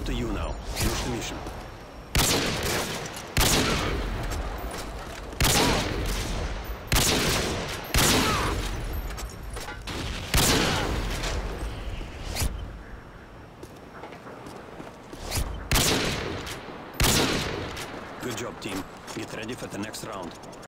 to you now. Finish the mission. Good job, team. Get ready for the next round.